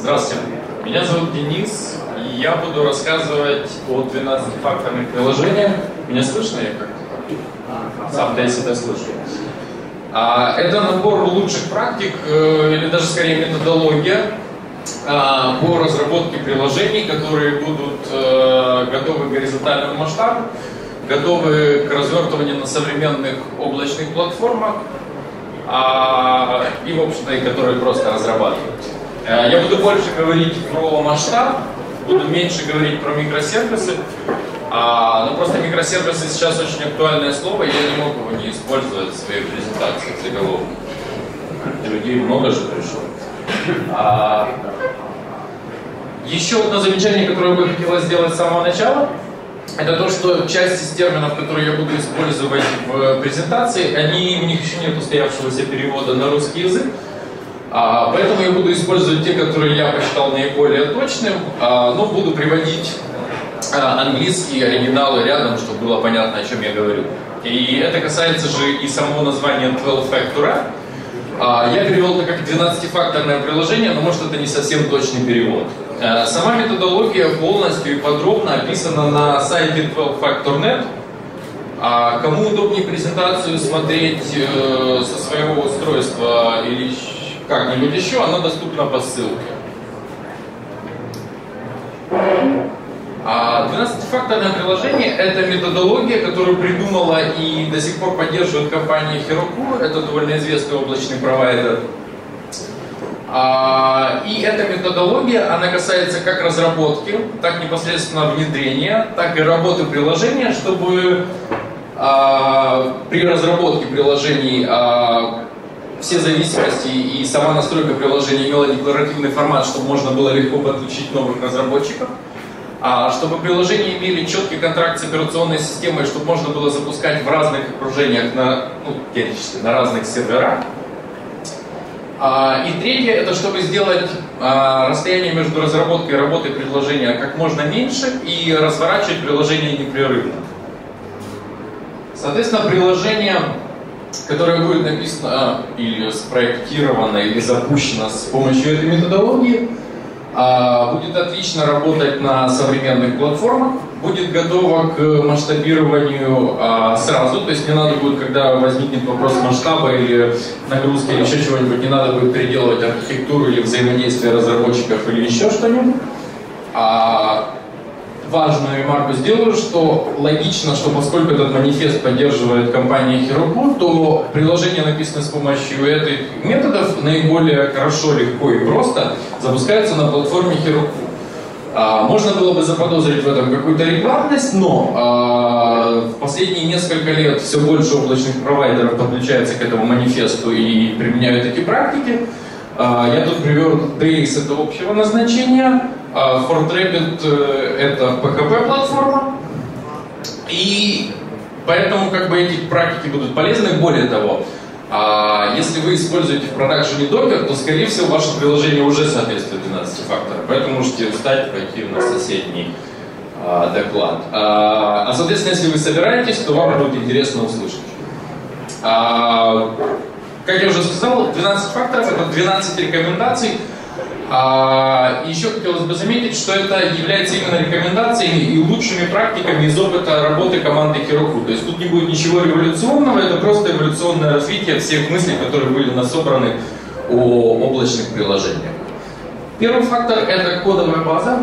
Здравствуйте, меня зовут Денис, и я буду рассказывать о 12-факторных приложениях. Меня слышно? Я как-то сам-то я себя слышу. Это набор лучших практик, или даже скорее методология по разработке приложений, которые будут готовы к горизонтальному масштабу, готовы к развертыванию на современных облачных платформах, и, в общем-то, и которые просто разрабатывают. Я буду больше говорить про масштаб, буду меньше говорить про микросервисы, но просто микросервисы сейчас очень актуальное слово, и я не мог его не использовать в своей презентации в заголовке. Людей много же пришло. Еще одно замечание, которое бы хотелось сделать с самого начала, это то, что часть из терминов, которые я буду использовать в презентации, у них еще нет устоявшегося перевода на русский язык, поэтому я буду использовать те, которые я посчитал наиболее точным, но буду приводить английские оригиналы рядом, чтобы было понятно, о чем я говорю. И это касается же и самого названия 12-factor. Я перевел это как 12-факторное приложение, но может это не совсем точный перевод. Сама методология полностью и подробно описана на сайте 12factor.net. Кому удобнее презентацию смотреть со своего устройства или как-нибудь еще, она доступна по ссылке. 12-факторное приложение – это методология, которую придумала и до сих пор поддерживает компания Heroku, это довольно известный облачный провайдер. И эта методология, она касается как разработки, так непосредственно внедрения, так и работы приложения, чтобы при разработке приложений все зависимости и сама настройка приложения имела декларативный формат, чтобы можно было легко подключить новых разработчиков. Чтобы приложения имели четкий контракт с операционной системой, чтобы можно было запускать в разных окружениях, теоретически, на разных серверах. И третье, это чтобы сделать расстояние между разработкой и работой приложения как можно меньше и разворачивать приложение непрерывно. Соответственно, приложение, которое будет написано или спроектировано, или запущено с помощью этой методологии, будет отлично работать на современных платформах, будет готово к масштабированию сразу, то есть не надо будет, когда возникнет вопрос масштаба или нагрузки или еще чего-нибудь, не надо будет переделывать архитектуру или взаимодействие разработчиков или еще что-нибудь. Важную ремарку сделаю, что логично, что поскольку этот манифест поддерживает компания Heroku, то приложение, написанное с помощью этих методов, наиболее хорошо, легко и просто запускается на платформе Heroku. Можно было бы заподозрить в этом какую-то рекламность, но в последние несколько лет все больше облачных провайдеров подключается к этому манифесту и применяют эти практики. Я тут привел Trace, это общего назначения, FortRapid это PHP-платформа, и поэтому эти практики будут полезны. Более того, если вы используете в продакшене Docker, то, скорее всего, ваше приложение уже соответствует 12 факторам, поэтому можете встать и пойти на соседний доклад. Соответственно, если вы собираетесь, то вам будет интересно услышать. Как я уже сказал, 12 факторов — это 12 рекомендаций. Еще хотелось бы заметить, что это является именно рекомендациями и лучшими практиками из опыта работы команды Heroku. То есть тут не будет ничего революционного, это просто эволюционное развитие всех мыслей, которые были насобраны о облачных приложениях. Первый фактор — это кодовая база.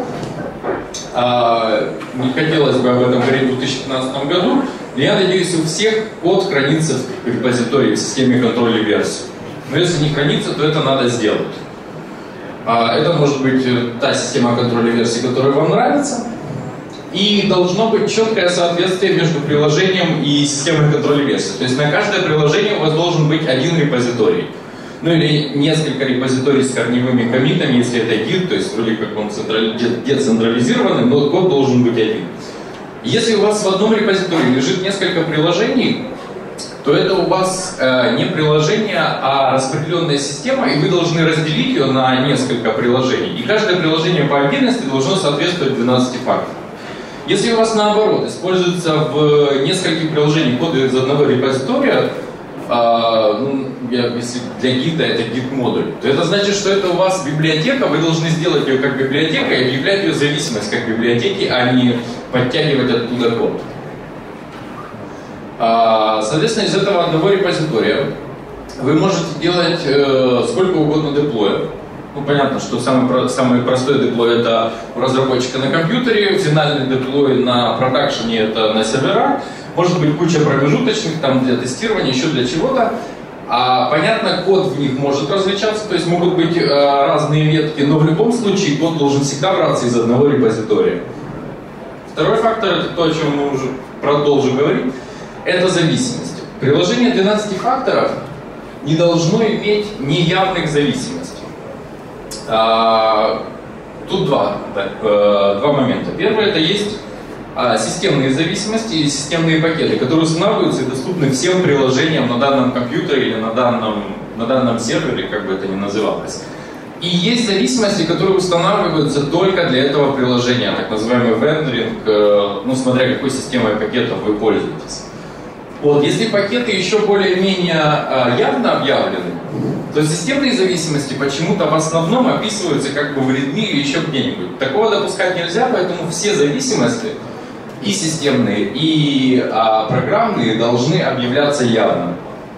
Не хотелось бы об этом говорить в 2015 году, но я надеюсь, у всех код хранится в репозитории в системе контроля версий. Но если не хранится, то это надо сделать. Это может быть та система контроля версий, которая вам нравится. И должно быть четкое соответствие между приложением и системой контроля версий. То есть на каждое приложение у вас должен быть один репозиторий. Или несколько репозиторий с корневыми коммитами, если это Git, то есть вроде как он децентрализированный, но код должен быть один. Если у вас в одном репозитории лежит несколько приложений, то это у вас не приложение, а распределенная система, и вы должны разделить ее на несколько приложений. И каждое приложение по отдельности должно соответствовать 12 факторам. Если у вас наоборот используется в нескольких приложениях код из одного репозитория, если для гида это гид-модуль, то это значит, что это у вас библиотека, вы должны сделать ее как библиотека и объявлять ее зависимость как библиотеки, а не подтягивать оттуда код. Соответственно, из этого одного репозитория вы можете делать сколько угодно деплоя. Ну, понятно, что самый простой деплой это у разработчика на компьютере, финальный деплой на продакшене это на серверах. Может быть куча промежуточных, там для тестирования, еще для чего-то. Понятно, код в них может различаться, то есть могут быть разные ветки, но в любом случае код должен всегда браться из одного репозитория. Второй фактор, это то, о чем мы уже продолжим говорить, это зависимость. Приложение 12 факторов не должно иметь неявных зависимостей. Тут два момента. Первый это есть системные зависимости и системные пакеты, которые устанавливаются и доступны всем приложениям на данном компьютере или на данном сервере, как бы это ни называлось. И есть зависимости, которые устанавливаются только для этого приложения, так называемый вендоринг, смотря какой системой пакетов вы пользуетесь. Вот, если пакеты еще более-менее явно объявлены, то системные зависимости почему-то в основном описываются как бы в README или еще где-нибудь. Такого допускать нельзя, поэтому все зависимости, и системные, и программные, должны объявляться явно.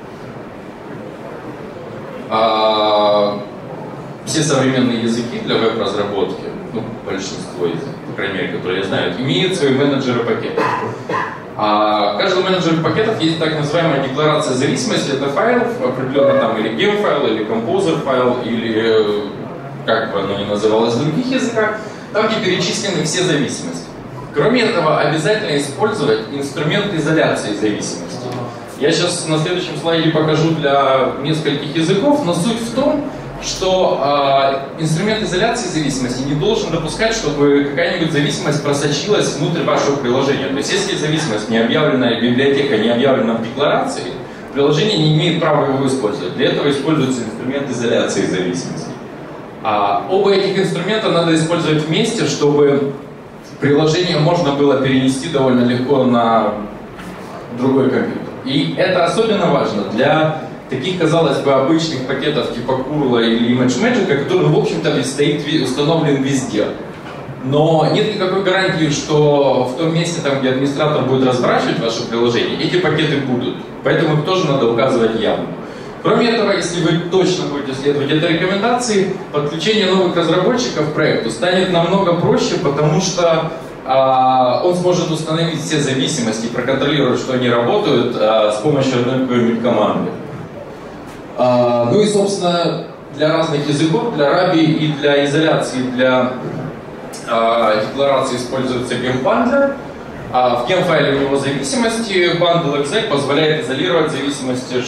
Все современные языки для веб-разработки, большинство языков, по крайней мере, которые я знаю, имеют свои менеджеры пакетов. Каждый менеджер пакетов есть так называемая декларация зависимости. Это файл, определенный там или гем-файл, или композер-файл, или как бы оно ни называлось в других языках, там, где перечислены все зависимости. Кроме этого, обязательно использовать инструмент изоляции зависимости. Я сейчас на следующем слайде покажу для нескольких языков, но суть в том, что инструмент изоляции зависимости не должен допускать, чтобы какая-нибудь зависимость просочилась внутрь вашего приложения. То есть, если зависимость не объявлена, библиотека не объявлена в декларации, приложение не имеет права его использовать. Для этого используется инструмент изоляции зависимости. Оба этих инструмента надо использовать вместе, чтобы приложение можно было перенести довольно легко на другой компьютер. И это особенно важно для таких, казалось бы, обычных пакетов типа Curl или ImageMagick, который, в общем-то, установлен везде. Но нет никакой гарантии, что в том месте, там, где администратор будет разворачивать ваше приложение, эти пакеты будут. Поэтому их тоже надо указывать явно. Кроме этого, если вы точно будете следовать этой рекомендации, подключение новых разработчиков к проекту станет намного проще, потому что он сможет установить все зависимости, проконтролировать, что они работают с помощью одной какой-нибудь команды. Ну и, собственно, для разных языков, для Ruby и для изоляции, для декларации используется gem-bundler. В gem-файле у него зависимости, bundle exec позволяет изолировать зависимости,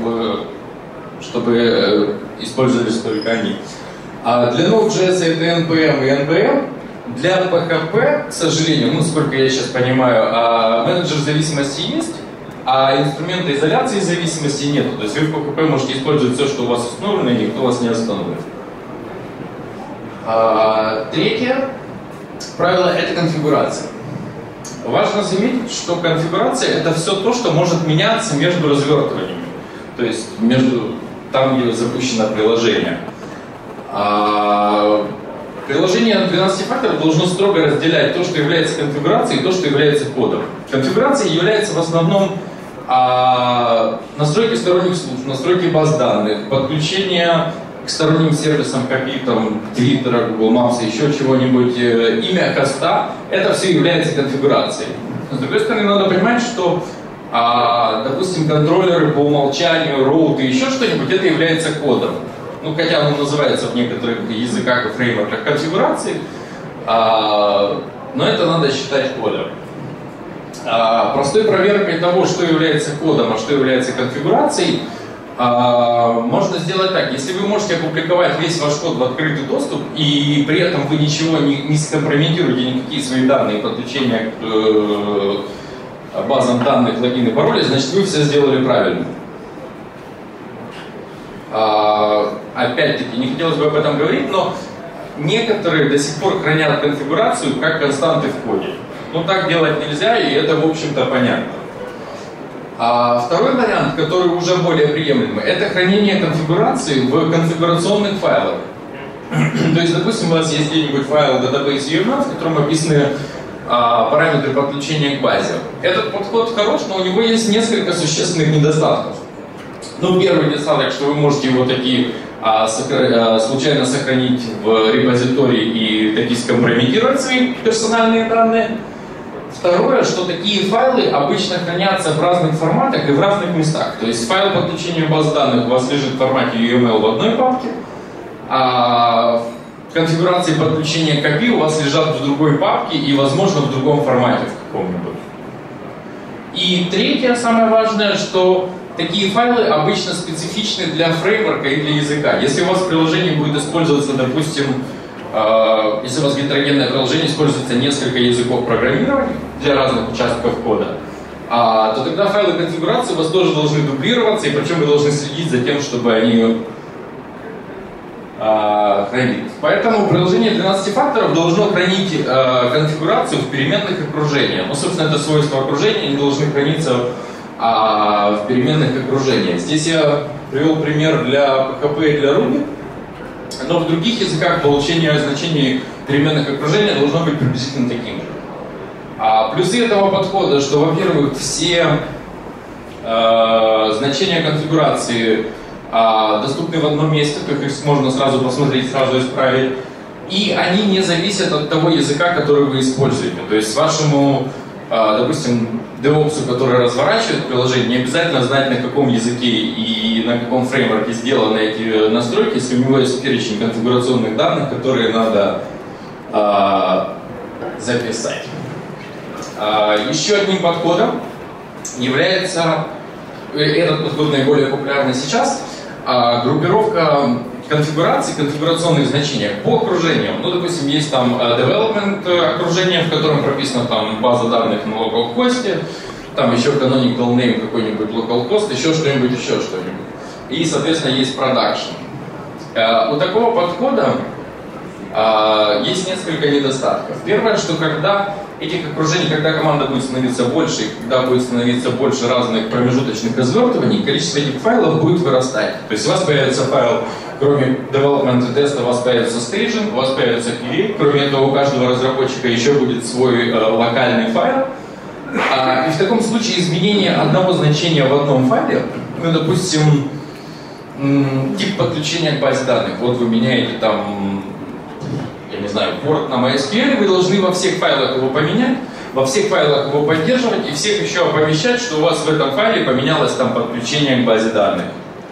чтобы использовались только они. Для Node.js это NPM и NPM. Для PHP, к сожалению, насколько я сейчас понимаю, менеджер зависимости есть, а инструмента изоляции зависимости нет. То есть вы в PHP можете использовать все, что у вас установлено, и никто вас не остановит. Третье правило – это конфигурация. Важно заметить, что конфигурация – это все то, что может меняться между развертываниями. То есть между там, где запущено приложение. Приложение 12 факторов должно строго разделять то, что является конфигурацией, и то, что является кодом. Конфигурацией является в основном настройки сторонних служб, настройки баз данных, подключение к сторонним сервисам, API, там, Twitter, Google Maps, еще чего-нибудь, имя хоста, это все является конфигурацией. С другой стороны, надо понимать, что, допустим, контроллеры по умолчанию, роут и еще что-нибудь, это является кодом. Ну, хотя оно называется в некоторых языках и фреймворках конфигурацией, но это надо считать кодом. Простой проверкой того, что является кодом, а что является конфигурацией, можно сделать так. Если вы можете опубликовать весь ваш код в открытый доступ, и при этом вы ничего не скомпрометируете, никакие свои данные, подключения к базам данных, логины, пароли, значит, вы все сделали правильно. Опять-таки, не хотелось бы об этом говорить, но некоторые до сих пор хранят конфигурацию как константы в коде. Но так делать нельзя, и это, в общем-то, понятно. Второй вариант, который уже более приемлемый, это хранение конфигурации в конфигурационных файлах. То есть, допустим, у вас есть где-нибудь файл database UML, в котором описаны параметры подключения к базе. Этот подход хорош, но у него есть несколько существенных недостатков. Ну, первый недостаток, что вы можете его таки случайно сохранить в репозитории и таки скомпрометировать свои персональные данные. Второе, что такие файлы обычно хранятся в разных форматах и в разных местах. То есть файл подключения баз данных у вас лежит в формате UML в одной папке, а конфигурации подключения к API у вас лежат в другой папке и, возможно, в другом формате в каком-нибудь. И третье, самое важное, что такие файлы обычно специфичны для фреймворка и для языка. Если у вас приложение будет использоваться, допустим, если у вас гетерогенное приложение используется несколько языков программирования для разных участков кода, то тогда файлы конфигурации у вас тоже должны дублироваться, и причем вы должны следить за тем, чтобы они хранились. Поэтому приложение 12 факторов должно хранить конфигурацию в переменных окружениях. Ну, собственно, это свойство окружения, они должны храниться в переменных окружениях. Здесь я привел пример для PHP и для Ruby, но в других языках получение значений переменных окружений должно быть приблизительно таким же. Плюсы этого подхода, что, во-первых, все значения конфигурации доступны в одном месте, то есть их можно сразу посмотреть, сразу исправить, и они не зависят от того языка, который вы используете. То есть вашему, допустим, DevOps, который разворачивает приложение, не обязательно знать, на каком языке и на каком фреймворке сделаны эти настройки, если у него есть перечень конфигурационных данных, которые надо записать. Еще одним подходом является, этот подход наиболее популярный сейчас, группировка конфигураций, конфигурационных значений по окружениям. Ну, допустим, есть там development окружение, в котором прописана там база данных на localhost, там еще canonical name какой-нибудь localhost, еще что-нибудь. И, соответственно, есть production. У такого подхода есть несколько недостатков. Первое, что когда этих окружений, когда команда будет становиться больше, и когда будет становиться больше разных промежуточных развертываний, количество этих файлов будет вырастать. То есть у вас появится файл, кроме development и теста, у вас появится staging, у вас появится QA, кроме этого у каждого разработчика еще будет свой локальный файл. И в таком случае изменение одного значения в одном файле, ну, допустим, тип подключения к базе данных, вот вы меняете там, я не знаю, порт на MySQL, вы должны во всех файлах его поменять, во всех файлах его поддерживать и всех еще оповещать, что у вас в этом файле поменялось там подключение к базе данных.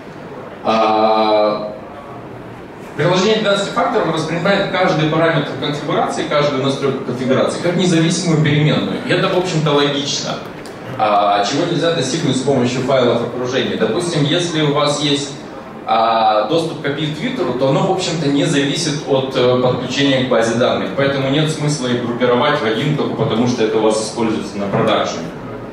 Приложение 12 факторов воспринимает каждый параметр конфигурации, каждую настройку конфигурации как независимую переменную. И это, в общем-то, логично. Чего нельзя достигнуть с помощью файлов окружения. Допустим, если у вас есть доступ к API Twitter, то оно, в общем-то, не зависит от подключения к базе данных. Поэтому нет смысла их группировать в один, только потому что это у вас используется на продакшене.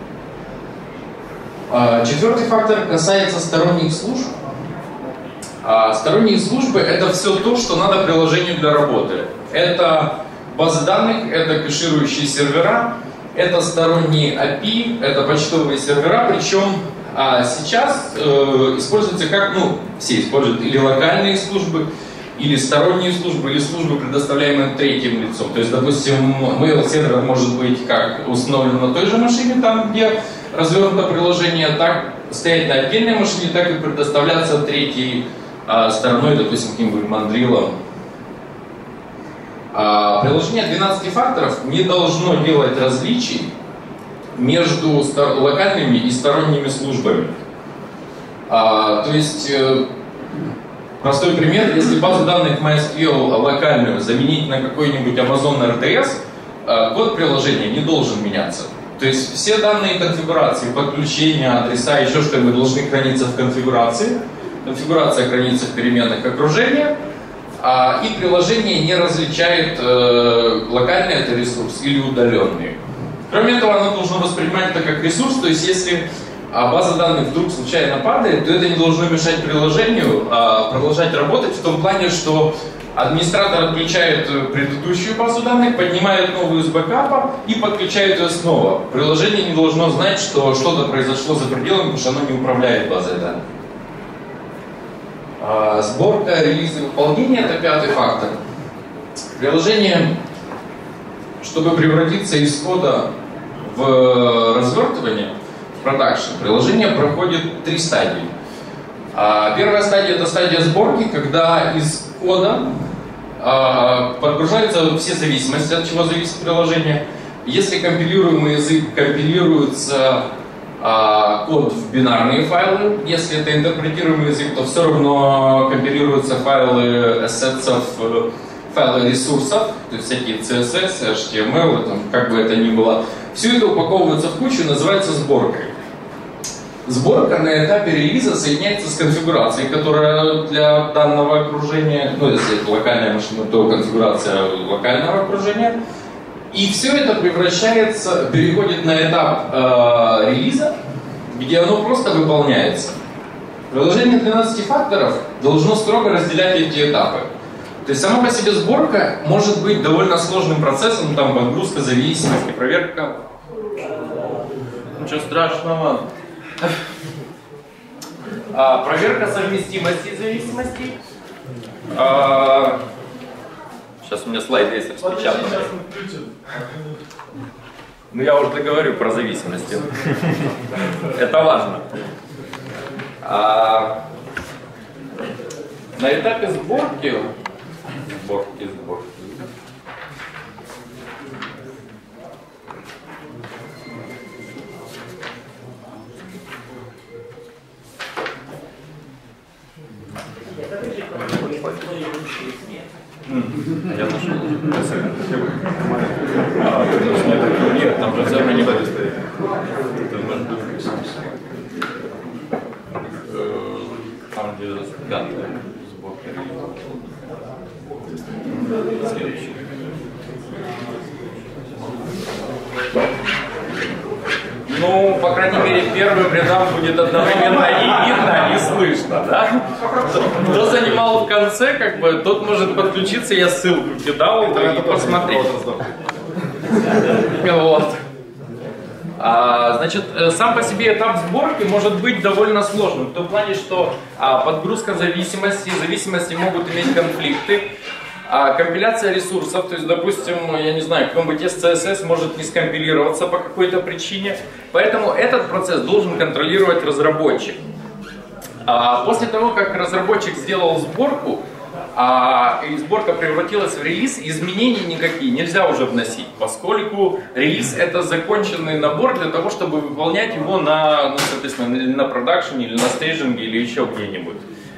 Четвертый фактор касается сторонних служб. Сторонние службы — это все то, что надо приложению для работы. Это базы данных, это кэширующие сервера, это сторонние API, это почтовые сервера, причем сейчас используются как, ну, все используют или локальные службы, или сторонние службы, или службы, предоставляемые третьим лицом. То есть, допустим, mail-сервер может быть как установлен на той же машине, там, где развернуто приложение, так стоять на отдельной машине, так и предоставляться третьей стороной, допустим, каким-нибудь мандрилом. Приложение 12 факторов не должно делать различий между локальными и сторонними службами. То есть, простой пример, если базу данных MySQL локальную заменить на какой-нибудь Amazon RDS, код приложения не должен меняться. То есть все данные конфигурации, подключения, адреса, еще что-нибудь должны храниться в конфигурации. Конфигурация хранится в переменных окружениях, и приложение не различает, локальный это ресурс или удаленный. Кроме этого, оно должно воспринимать это как ресурс, то есть если база данных вдруг случайно падает, то это не должно мешать приложению продолжать работать в том плане, что Администратор отключает предыдущую базу данных, поднимает новую с бэкапа и подключает ее снова. Приложение не должно знать, что что-то произошло за пределами, потому что оно не управляет базой данных. Сборка, релиз и выполнение – это пятый фактор. Приложение, чтобы превратиться из кода в развертывание, в продакшн, приложение проходит 3 стадии. Первая стадия – это стадия сборки, когда из кода подгружаются все зависимости, от чего зависит приложение. Если компилируемый язык компилируется код в бинарные файлы, если это интерпретируемый язык, то все равно компилируются файлы ассетсов, файлы ресурсов, то есть всякие CSS, HTML, там, как бы это ни было. Все это упаковывается в кучу и называется сборкой. Сборка на этапе релиза соединяется с конфигурацией, которая для данного окружения, ну если это локальная машина, то конфигурация локального окружения. И все это переходит на этап релиза, где оно просто выполняется. Приложение 12 факторов должно строго разделять эти этапы. То есть сама по себе сборка может быть довольно сложным процессом, там подгрузка зависимости, проверка. Ничего страшного. Проверка совместимости зависимостей. Сейчас у меня слайд есть распечатанный. Ну я уже договорю про зависимости. Это важно. На этапе сборки. Я нашел. Нет, там же все равно не будет стоять. Там где распечатка сборки. Следующий. Ну, по крайней мере, первым рядам будет одновременно и видно, и слышно, да? Кто занимал в конце, как бы, тот может подключиться, я ссылку кидал и посмотреть. Вот. Значит, сам по себе этап сборки может быть довольно сложным, в том плане, что подгрузка зависимости могут иметь конфликты. Компиляция ресурсов, то есть, допустим, я не знаю, какой-нибудь SCSS может не скомпилироваться по какой-то причине, поэтому этот процесс должен контролировать разработчик. После того, как разработчик сделал сборку, и сборка превратилась в релиз, изменений никакие нельзя уже вносить, поскольку релиз это законченный набор для того, чтобы выполнять его на, соответственно, на продакшене или на стейджинге или еще где-нибудь.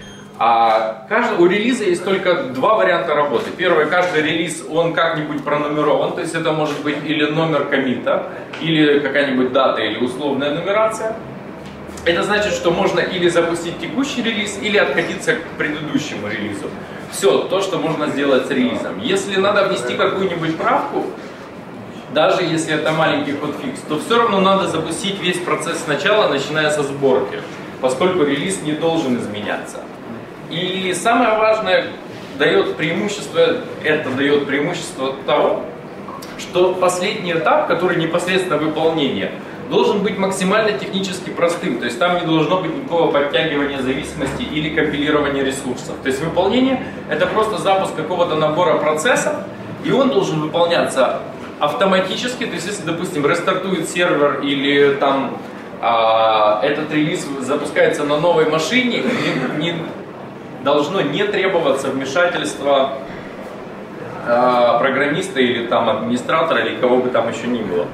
У релиза есть только 2 варианта работы. Первый, каждый релиз, он как-нибудь пронумерован, то есть это может быть или номер коммита, или какая-нибудь дата, или условная нумерация. Это значит, что можно или запустить текущий релиз, или откатиться к предыдущему релизу. Все, то, что можно сделать с релизом. Если надо внести какую-нибудь правку, даже если это маленький хотфикс, то все равно надо запустить весь процесс сначала, начиная со сборки, поскольку релиз не должен изменяться. И самое важное, дает преимущество того, что последний этап, который непосредственно выполнение, должен быть максимально технически простым. То есть там не должно быть никакого подтягивания зависимости или компилирования ресурсов. То есть выполнение это просто запуск какого-то набора процессов, и он должен выполняться автоматически. То есть если, допустим, рестартует сервер или там этот релиз запускается на новой машине, должно не требоваться вмешательства программиста или там администратора или кого бы там еще ни было.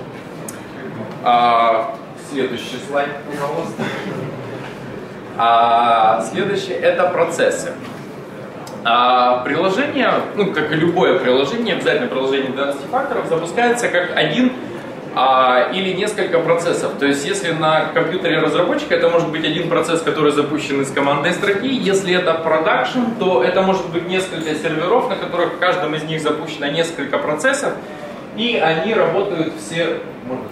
Следующий слайд, пожалуйста. Следующее это процессы. Приложение, ну как и любое приложение, обязательно приложение 12 факторов, запускается как один или несколько процессов. То есть если на компьютере разработчика это может быть один процесс, который запущен из командной строки. Если это продакшн, то это может быть несколько серверов, на которых в каждом из них запущено несколько процессов. И они работают все... Можно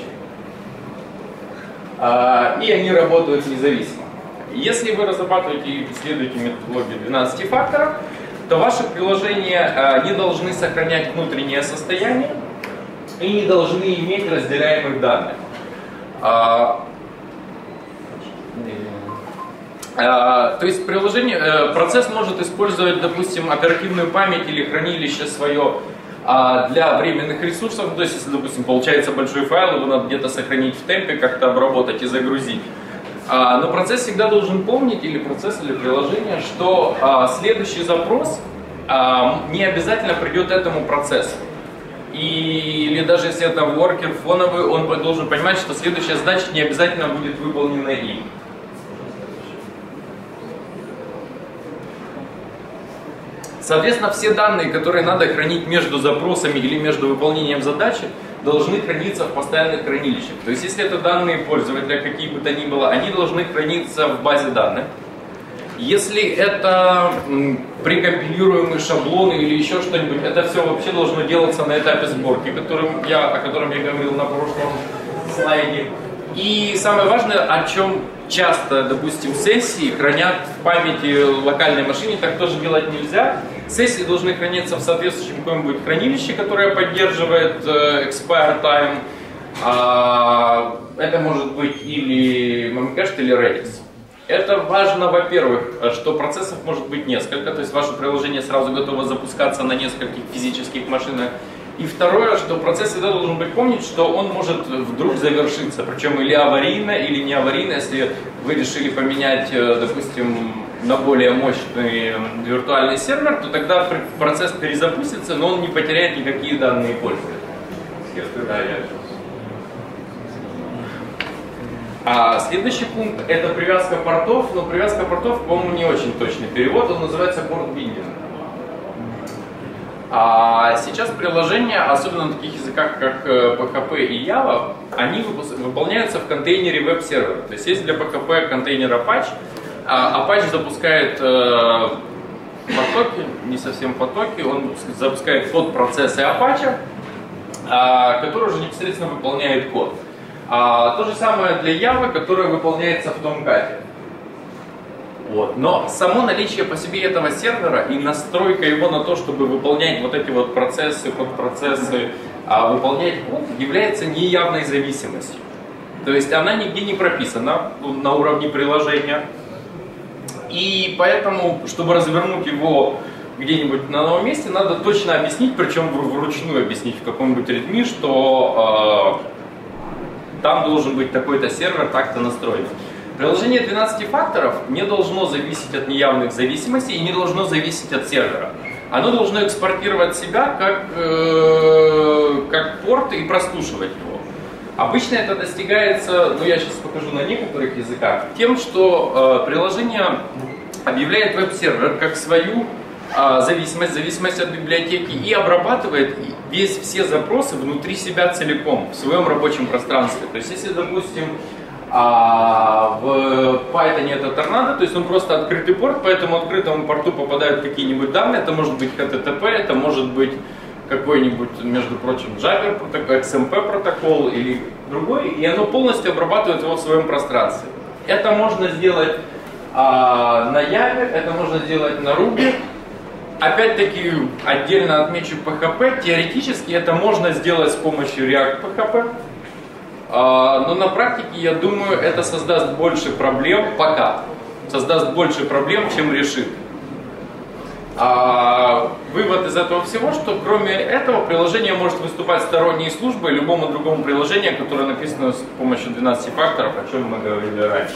сказать, и они работают независимо. Если вы разрабатываете и исследуете методологию 12 факторов, то ваши приложения не должны сохранять внутреннее состояние и не должны иметь разделяемых данных. То есть процесс может использовать, допустим, оперативную память или хранилище свое для временных ресурсов. То есть, если, допустим, получается большой файл, его надо где-то сохранить в темпе, как-то обработать и загрузить. Но процесс всегда должен помнить, или процесс, или приложение, что следующий запрос не обязательно придет этому процессу. Или даже если это воркер фоновый, он должен понимать, что следующая задача не обязательно будет выполнена им. Соответственно, все данные, которые надо хранить между запросами или между выполнением задачи, должны храниться в постоянных хранилищах. То есть, если это данные пользователя, какие бы то ни было, они должны храниться в базе данных. Если это прекомпилируемые шаблоны или еще что-нибудь, это все вообще должно делаться на этапе сборки, о котором я говорил на прошлом слайде. И самое важное, о чем часто, допустим, сессии хранят в памяти локальной машине, так тоже делать нельзя. Сессии должны храниться в соответствующем каком-нибудь хранилище, которое поддерживает expire time. Это может быть или Memcached, или Redis. Это важно, во-первых, что процессов может быть несколько, то есть ваше приложение сразу готово запускаться на нескольких физических машинах. И второе, что процесс всегда должен быть помнить, что он может вдруг завершиться, причем или аварийно, или не аварийно. Если вы решили поменять, допустим, на более мощный виртуальный сервер, то тогда процесс перезапустится, но он не потеряет никакие данные пользователя. Следующий пункт — это привязка портов, но привязка портов, по-моему, не очень точный перевод, он называется порт-биндинг. Сейчас приложения, особенно на таких языках, как PHP и Java, они выполняются в контейнере веб-сервера. То есть есть для PHP контейнер Apache, Apache запускает потоки, не совсем потоки, он запускает подпроцессы Apache, который уже непосредственно выполняет код. То же самое для Java, которое выполняется в Tomcat. Вот. Но само наличие по себе этого сервера и настройка его на то, чтобы выполнять вот эти вот процессы, подпроцессы, выполнять код, является неявной зависимостью. То есть она нигде не прописана на уровне приложения. И поэтому, чтобы развернуть его где-нибудь на новом месте, надо точно объяснить, причем вручную объяснить в каком-нибудь редми, что там должен быть такой-то сервер, так-то настроен. Приложение 12 факторов не должно зависеть от неявных зависимостей и не должно зависеть от сервера. Оно должно экспортировать себя как порт и прослушивать его. Обычно это достигается, я сейчас покажу на некоторых языках, тем, что приложение объявляет веб-сервер как свою зависимость от библиотеки и обрабатывает все запросы внутри себя целиком, в своем рабочем пространстве. То есть, если, допустим, в Python это торнадо, то есть он просто открытый порт, по этому открытому порту попадают какие-нибудь данные, это может быть HTTP, это может быть какой-нибудь, между прочим, Jabber протокол, XMP протокол или другой, и оно полностью обрабатывает его в своем пространстве. Это можно сделать на Java, это можно сделать на Ruby. Опять-таки, отдельно отмечу PHP, теоретически это можно сделать с помощью React PHP. Но на практике, я думаю, это создаст больше проблем, создаст больше проблем, чем решит. Вывод из этого всего, что кроме этого приложение может выступать сторонней службой любому другому приложению, которое написано с помощью 12 факторов, о чем мы говорили раньше.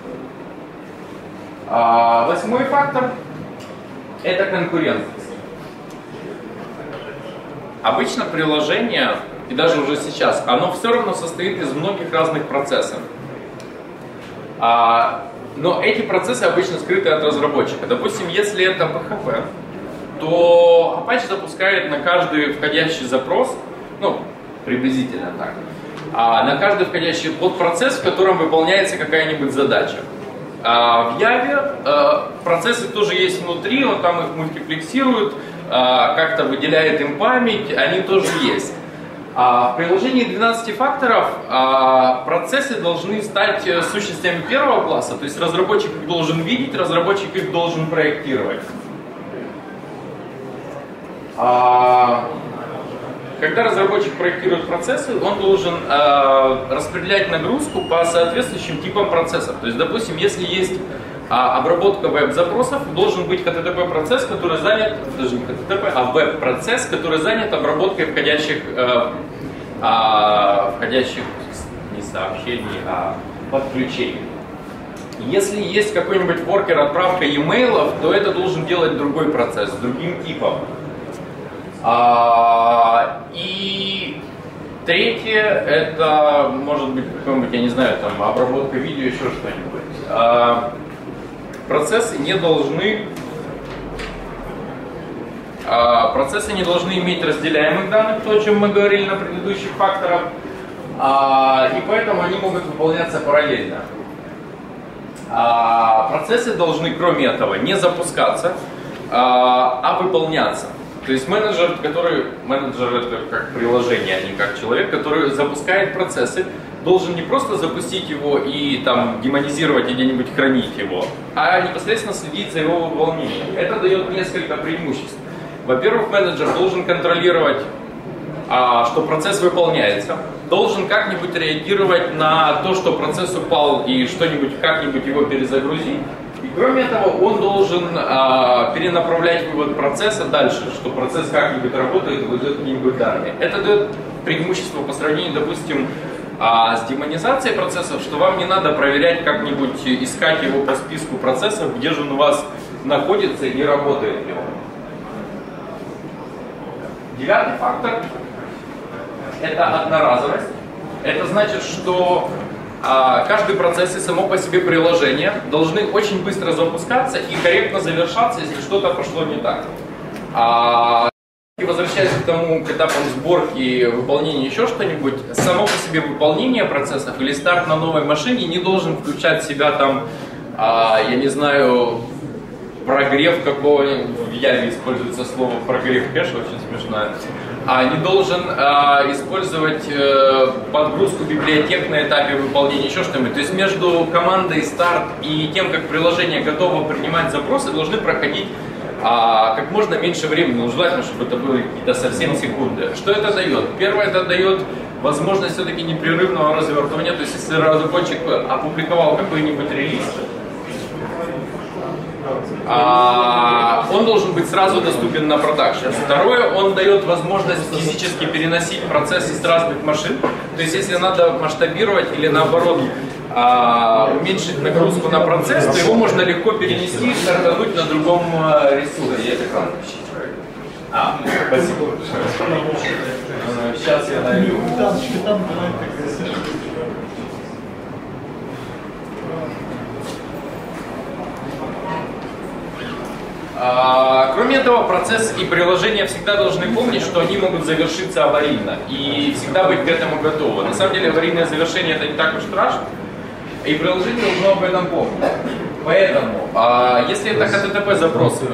8-й фактор — это конкурентность. Обычно приложение, и даже уже сейчас, оно все равно состоит из многих разных процессов. Но эти процессы обычно скрыты от разработчика. Допустим, если это PHP, то Apache запускает на каждый входящий запрос, приблизительно так, на каждый входящий подпроцесс, в котором выполняется какая-нибудь задача. В Java процессы тоже есть внутри, он там их мультиплексирует, как-то выделяет им память, они тоже есть. В приложении 12 факторов процессы должны стать сущностями первого класса, то есть разработчик их должен видеть, разработчик их должен проектировать. Когда разработчик проектирует процессы, он должен распределять нагрузку по соответствующим типам процессов. То есть, допустим, если есть обработка веб-запросов, должен быть HTTP-процесс, который занят, даже не HTTP, а веб-процесс, который занят обработкой входящих не сообщений, а подключений. Если есть какой-нибудь воркер отправка e-mailов, то это должен делать другой процесс, с другим типом. И третье, это может быть какой-нибудь, я не знаю, там обработка видео, еще что-нибудь. Процессы не должны иметь разделяемых данных, то, о чем мы говорили на предыдущих факторах, и поэтому они могут выполняться параллельно. Процессы должны, кроме этого, не запускаться, а выполняться. То есть менеджер это как приложение, а не как человек, который запускает процессы, должен не просто запустить его и там демонизировать и где-нибудь хранить его, а непосредственно следить за его выполнением. Это дает несколько преимуществ. Во-первых, менеджер должен контролировать, что процесс выполняется, должен как-нибудь реагировать на то, что процесс упал и что-нибудь как-нибудь его перезагрузить. И кроме этого, он должен перенаправлять вывод процесса дальше, что процесс как-нибудь работает и выдает какие-нибудь данные. Это дает преимущество по сравнению, допустим, с демонизацией процессов, что вам не надо проверять как-нибудь, искать его по списку процессов, где же он у вас находится и работает ли он. Девятый фактор – это одноразовость. Это значит, что каждый процесс и само по себе приложение должны очень быстро запускаться и корректно завершаться, если что-то пошло не так. И возвращаясь к этапам сборки, выполнения еще что-нибудь, само по себе выполнение процессов или старт на новой машине не должен включать в себя там, я не знаю, прогрев какого-нибудь, в Яве используется слово прогрев кэша, очень смешно. Не должен использовать подгрузку библиотек на этапе выполнения, еще что-нибудь. То есть между командой старт и тем, как приложение готово принимать запросы, должны проходить как можно меньше времени. Ну, желательно, чтобы это было какие-то совсем секунды. Что это дает? Первое, это дает возможность все-таки непрерывного развертывания. То есть если разработчик опубликовал какой-нибудь релиз, он должен быть сразу доступен на продакшн. Второе, он дает возможность физически переносить процессы с разных машин. То есть если надо масштабировать или наоборот уменьшить нагрузку на процесс, то его можно легко перенести и стартануть на другом ресурсе. Спасибо. Сейчас я налью. Кроме этого, процесс и приложения всегда должны помнить, что они могут завершиться аварийно и всегда быть к этому готовы. На самом деле аварийное завершение это не так уж страшно, и приложение должно об этом помнить. Поэтому, если это HTTP запросы,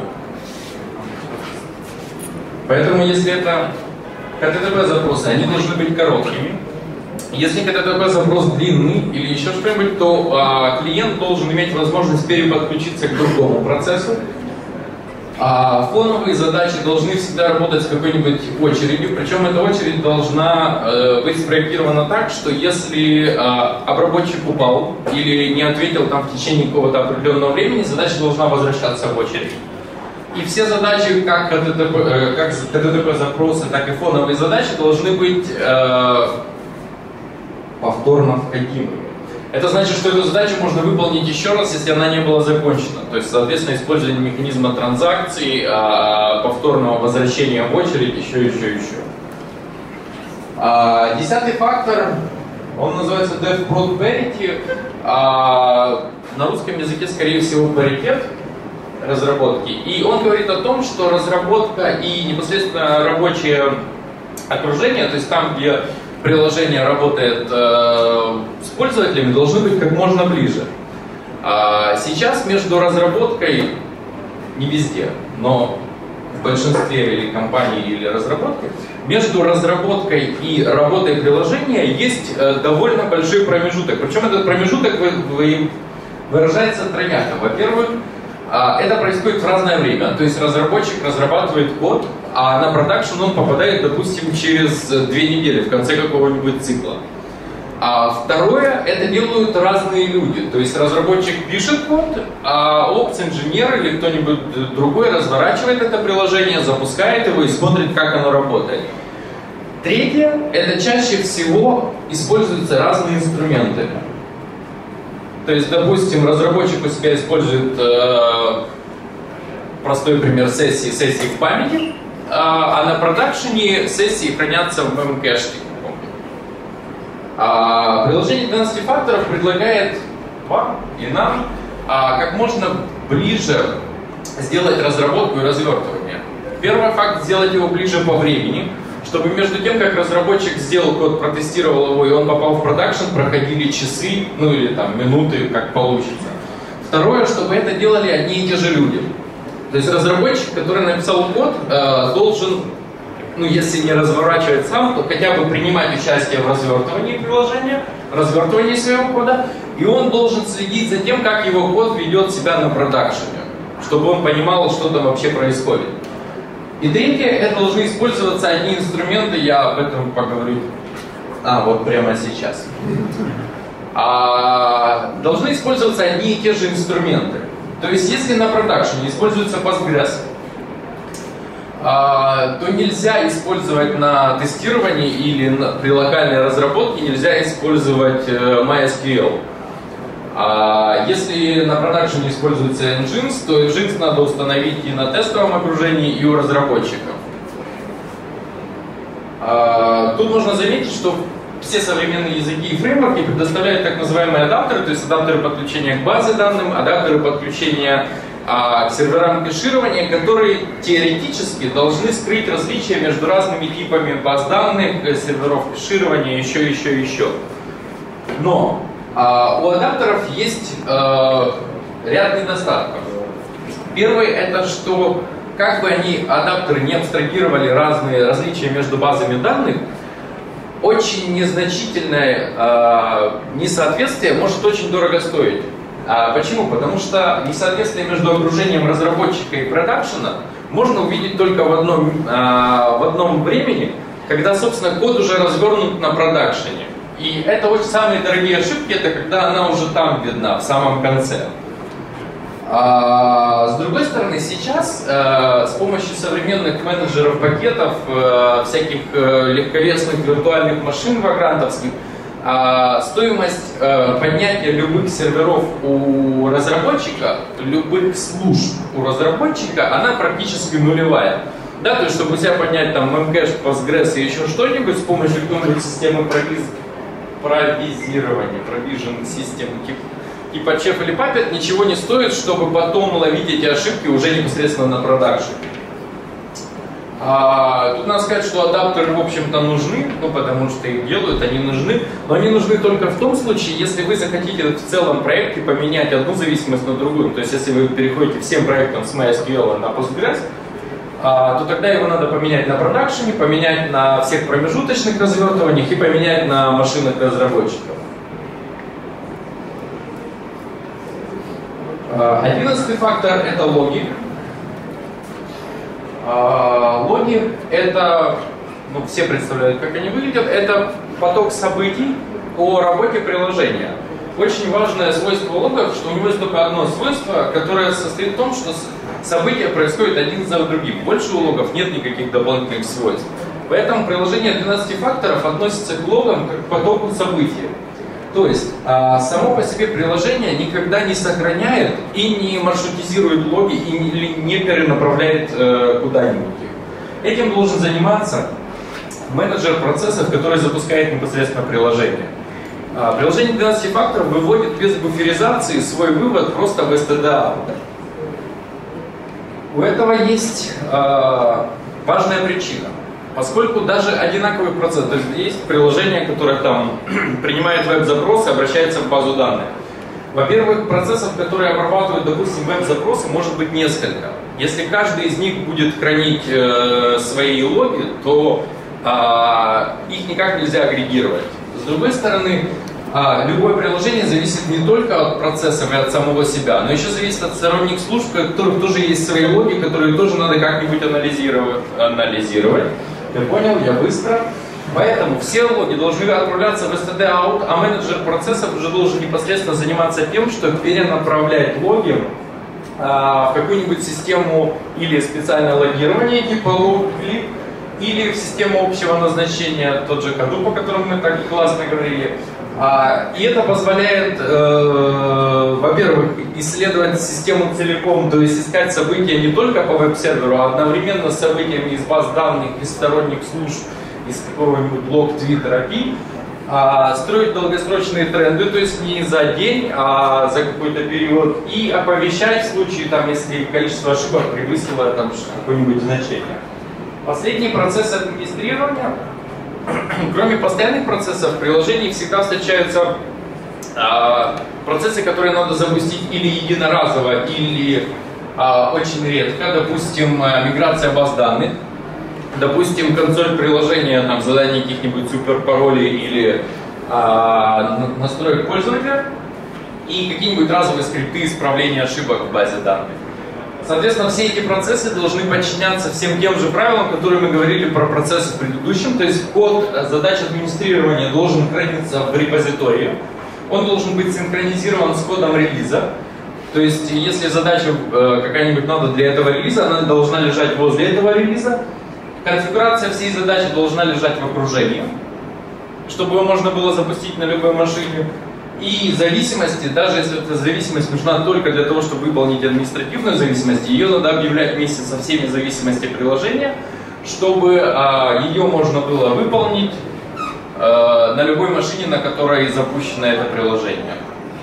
они должны быть короткими. Если HTTP запрос длинный или еще что-нибудь, то клиент должен иметь возможность переподключиться к другому процессу. Фоновые задачи должны всегда работать с какой-нибудь очередью, причем эта очередь должна быть спроектирована так, что если обработчик упал или не ответил там в течение какого-то определенного времени, задача должна возвращаться в очередь. И все задачи, как HTTP запросы, так и фоновые задачи должны быть повторно входимыми. Это значит, что эту задачу можно выполнить еще раз, если она не была закончена. То есть, соответственно, использование механизма транзакций, повторного возвращения в очередь, еще. Десятый фактор, он называется DevProd Parity. На русском языке, скорее всего, паритет разработки. И он говорит о том, что разработка и непосредственно рабочее окружение, то есть там, где приложение работает с пользователями, должны быть как можно ближе. Сейчас между разработкой, не везде, но в большинстве или компаний, или разработки, между разработкой и работой приложения есть довольно большой промежуток. Причем этот промежуток выражается трояко. Во-первых, Это происходит в разное время, то есть разработчик разрабатывает код, а на продакшн он попадает, допустим, через 2 недели, в конце какого-нибудь цикла. А второе, это делают разные люди, то есть разработчик пишет код, а опс-инженер или кто-нибудь другой разворачивает это приложение, запускает его и смотрит, как оно работает. Третье, это чаще всего используются разные инструменты. То есть, допустим, разработчик у себя использует простой пример сессии в памяти, а на продакшене сессии хранятся в мемкэше. Приложение 12 факторов предлагает вам и нам как можно ближе сделать разработку и развертывание. Первый факт — сделать его ближе по времени, чтобы между тем, как разработчик сделал код, протестировал его, и он попал в продакшн, проходили часы, ну или там минуты, как получится. Второе, чтобы это делали одни и те же люди. То есть разработчик, который написал код, должен, ну если не разворачивать сам, то хотя бы принимать участие в развертывании приложения, развертывании своего кода, и он должен следить за тем, как его код ведет себя на продакшене, чтобы он понимал, что там вообще происходит. И третье, это должны использоваться одни инструменты, я об этом поговорю вот прямо сейчас. Должны использоваться одни и те же инструменты. То есть, если на продакшене используется Postgres, то нельзя использовать на тестировании или при локальной разработке нельзя использовать MySQL. Если на продакшене используется Nginx, то Nginx надо установить и на тестовом окружении, и у разработчиков. Тут можно заметить, что все современные языки и фреймворки предоставляют так называемые адаптеры, то есть адаптеры подключения к базе данным, адаптеры подключения к серверам кэширования, которые теоретически должны скрыть различия между разными типами баз данных, серверов кэширования, еще. Но у адаптеров есть ряд недостатков. Первый — это что, как бы они, адаптеры, не абстрагировали разные различия между базами данных, очень незначительное несоответствие может очень дорого стоить. Почему? Потому что несоответствие между окружением разработчика и продакшена можно увидеть только в одном времени, когда, собственно, код уже развернут на продакшене. И это очень самые дорогие ошибки, это когда она уже там видна, в самом конце. С другой стороны, сейчас с помощью современных менеджеров пакетов, всяких легковесных виртуальных машин вагрантовских, стоимость поднятия любых серверов у разработчика, любых служб у разработчика, она практически нулевая. Да, то есть, чтобы у себя поднять там Memcache, Postgres и еще что-нибудь с помощью какой-нибудь системы провизирования, provision системы типа Chef или Puppet, ничего не стоит, чтобы потом ловить эти ошибки уже непосредственно на продакшене. Тут надо сказать, что адаптеры, в общем-то, нужны, потому что их делают, они нужны, но они нужны только в том случае, если вы захотите в целом проекте поменять одну зависимость на другую. То есть, если вы переходите всем проектам с MySQL на Postgres, то тогда его надо поменять на продакшене, поменять на всех промежуточных развертываниях и поменять на машинах разработчиков. 11-й фактор — это логи. Логи — это, все представляют, как они выглядят, это поток событий о работе приложения. Очень важное свойство логов, что у него есть только одно свойство, которое состоит в том, что события происходят один за другим. Больше у логов нет никаких дополнительных свойств. Поэтому приложение 12 факторов относится к логам как к потоку событий. То есть само по себе приложение никогда не сохраняет и не маршрутизирует логи и не перенаправляет куда-нибудь. Этим должен заниматься менеджер процессов, который запускает непосредственно приложение. Приложение 12 факторов выводит без буферизации свой вывод просто в std-out. У этого есть важная причина. Поскольку даже одинаковый процесс, то есть есть приложение, которое там принимает веб-запросы, обращается в базу данных. Во-первых, процессов, которые обрабатывают, допустим, веб-запросы, может быть несколько. Если каждый из них будет хранить свои логи, то их никак нельзя агрегировать. С другой стороны, любое приложение зависит не только от процессов и от самого себя, но еще зависит от сторонних служб, у которых тоже есть свои логи, которые тоже надо как-нибудь анализировать. Я понял, я быстро. Поэтому все логи должны отправляться в std out, а менеджер процессов уже должен непосредственно заниматься тем, что перенаправлять логи в какую-нибудь систему или специальное логирование типа log-clip, или в систему общего назначения, тот же Hadoop, о котором мы так классно говорили. И это позволяет, во-первых, исследовать систему целиком, то есть искать события не только по веб-серверу, а одновременно с событиями из баз данных, из сторонних служб, из какого-нибудь лог, Twitter, API, строить долгосрочные тренды, то есть не за день, а за какой-то период, и оповещать в случае, там, если количество ошибок превысило какое-нибудь значение. Последний процесс администрирования. Кроме постоянных процессов, в приложении всегда встречаются процессы, которые надо запустить или единоразово, или очень редко. Допустим, миграция баз данных. Допустим, консоль приложения, там, задание каких-нибудь суперпаролей или настроек пользователя. И какие-нибудь разовые скрипты исправления ошибок в базе данных. Соответственно, все эти процессы должны подчиняться всем тем же правилам, которые мы говорили про процессы в предыдущем. То есть код задач администрирования должен храниться в репозитории. Он должен быть синхронизирован с кодом релиза. То есть, если задача какая-нибудь надо для этого релиза, она должна лежать возле этого релиза. Конфигурация всей задачи должна лежать в окружении, чтобы ее можно было запустить на любой машине. И зависимости, даже если эта зависимость нужна только для того, чтобы выполнить административную зависимость, ее надо объявлять вместе со всеми зависимостями приложения, чтобы ее можно было выполнить на любой машине, на которой запущено это приложение.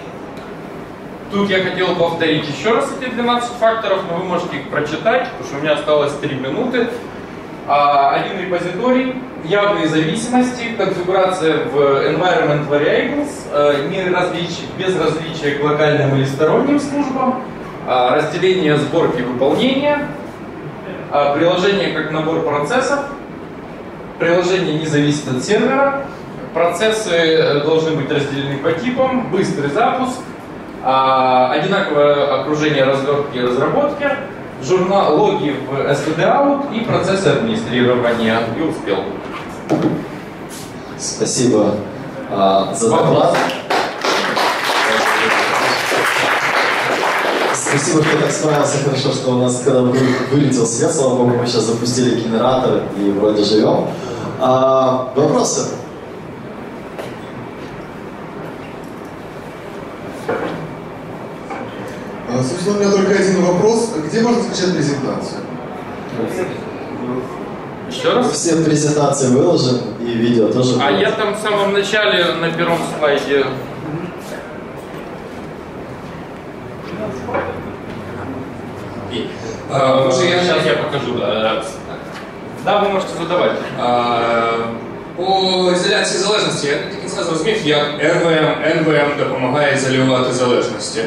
Тут я хотел повторить еще раз эти 12 факторов, но вы можете их прочитать, потому что у меня осталось 3 минуты. Один репозиторий, явные зависимости, конфигурация в environment variables, без различия к локальным или сторонним службам, разделение сборки выполнения, приложение как набор процессов, приложение не зависит от сервера, процессы должны быть разделены по типам, быстрый запуск, одинаковое окружение развертки и разработки, логи в std out и процессы администрирования. И успел. Спасибо за доклад. Спасибо, что так справился хорошо, что у нас, когда вылетел свет, слава богу, мы сейчас запустили генератор и вроде живем. Вопросы? Собственно, у меня только один вопрос. Где можно скачать презентацию? Еще раз? Все презентации выложим и видео тоже. Я там в самом начале на первом слайде. Сейчас я покажу. Да, ви можете задавати. По ізоляції залежності, я до кінця зрозумів, як NVM допомагає ізолювати залежності.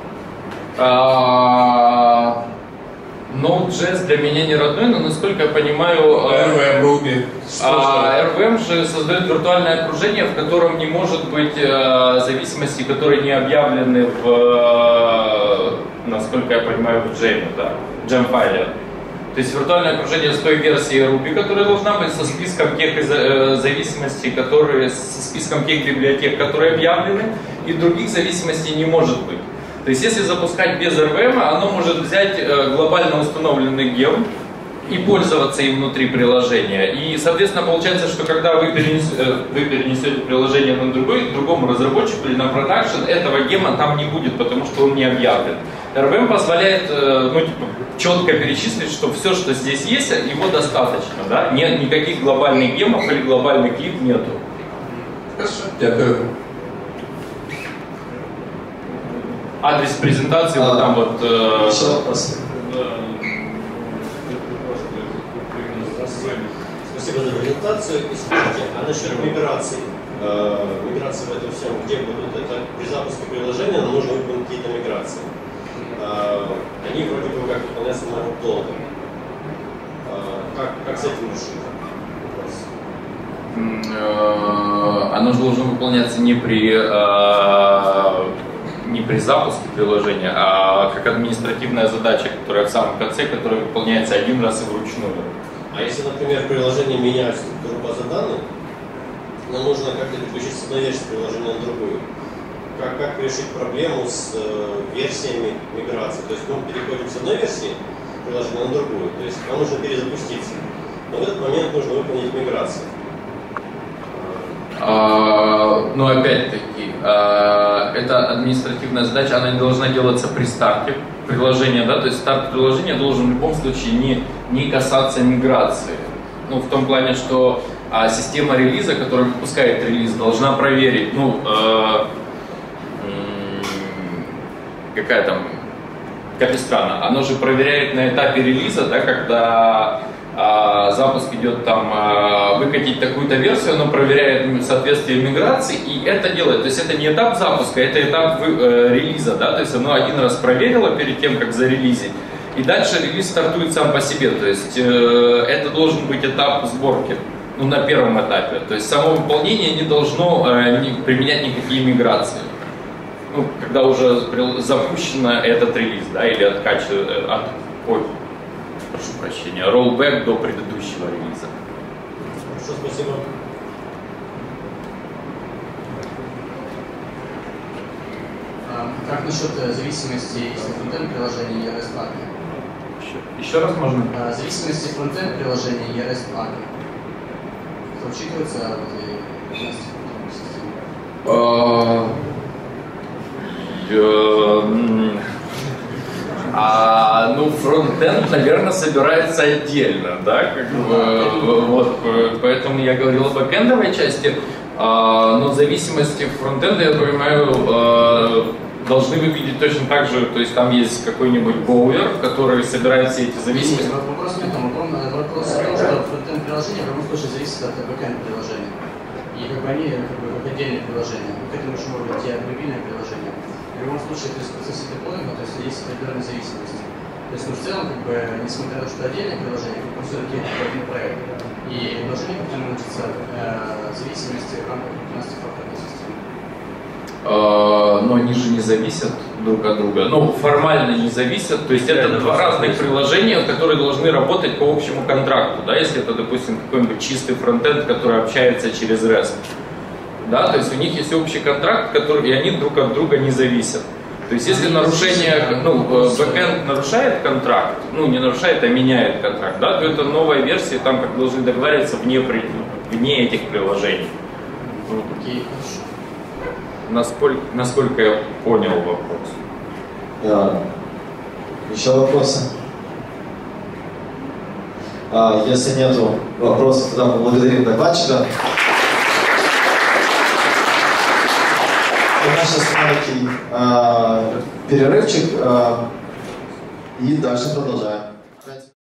Node.js для меня не родной, но насколько я понимаю, RVM, Ruby. RVM же создает виртуальное окружение, в котором не может быть зависимостей, которые не объявлены в, насколько я понимаю, в Gem, да, Gem файле. То есть виртуальное окружение с той версией Ruby, которая должна быть со списком тех зависимостей, со списком тех библиотек, которые объявлены, и других зависимостей не может быть. То есть если запускать без RVM, оно может взять глобально установленный гем и пользоваться им внутри приложения. И, соответственно, получается, что когда вы перенесете приложение на другому разработчику или на продакшн, этого гема там не будет, потому что он не объявлен. RVM позволяет четко перечислить, что все, что здесь есть, его достаточно. Да? Нет никаких глобальных гемов или глобальных клип нету. Хорошо. Дякую. Адрес презентации вот там вот. Еще вопрос. Спасибо за презентацию. И скажите, а насчет миграции? Миграция в этом всем, где будут это при запуске приложения, нам нужно выполнить какие-то миграции. Они вроде бы как выполняются на workload. Как с этим решить? оно же должно выполняться не при запуске приложения, а как административная задача, которая в самом конце, которая выполняется один раз и вручную. А если, например, приложение меняет структуру базы данных, нам нужно как-то переключить с одной версии приложения на другую. Как решить проблему с версиями миграции? То есть мы переходим с одной версии приложения на другую, то есть нам нужно перезапуститься. Но в этот момент нужно выполнить миграцию. Но опять-таки, это административная задача, она не должна делаться при старте приложения, да, то есть старт приложения должен в любом случае не касаться миграции. Ну, в том плане, что система релиза, которая выпускает релиз, должна проверить, какая там, как ни странно, оно же проверяет на этапе релиза, да, когда запуск идет там, выкатить такую-то версию, оно проверяет соответствие миграции, и это делает. То есть это не этап запуска, это этап релиза, да, то есть оно один раз проверило перед тем, как зарелизить, и дальше релиз стартует сам по себе. То есть это должен быть этап сборки, на первом этапе. То есть само выполнение не должно применять никакие миграции. Когда уже запущен этот релиз, да, или прошу прощения, rollback до предыдущего релиза. Хорошо, спасибо. Как насчет зависимости фронтенд приложения и REST API? Еще раз можно? Зависимости фронтенд приложения и REST API. Это учитывается фронтенд, наверное, собирается отдельно, да, вот, поэтому я говорил о бэкэндовой части, но зависимости фронтенда, я понимаю, должны выглядеть точно так же, то есть там есть какой-нибудь боулер, который собирает все эти зависимости. Нет, вопрос не в том, вопрос в том, что фронтенд приложение в любом случае зависит от бэкэнд приложения, и они как отдельные приложения, к этому еще могут быть и мобильные приложения. В любом случае, то есть в процессе деплоймента, то есть есть определенные зависимости. То есть, в целом, несмотря на то, что отдельное приложение, как все-таки это один проект, и должны определенно учиться зависимости в рамках фронтендной системы. Но они же не зависят друг от друга. Формально не зависят. То есть это два разных приложения, которые должны работать по общему контракту. Да? Если это, допустим, какой-нибудь чистый фронтенд, который общается через REST. Да? То есть у них есть общий контракт, и они друг от друга не зависят. То есть если нарушение, бэкэнд нарушает контракт, не нарушает, а меняет контракт, да, то это новая версия, там как должны договариваться вне этих приложений. Окей, насколько я понял вопрос. Да. Еще вопросы? Если нету вопросов, тогда мы благодарим докладчика. У нас сейчас маленький перерывчик, и дальше продолжаем.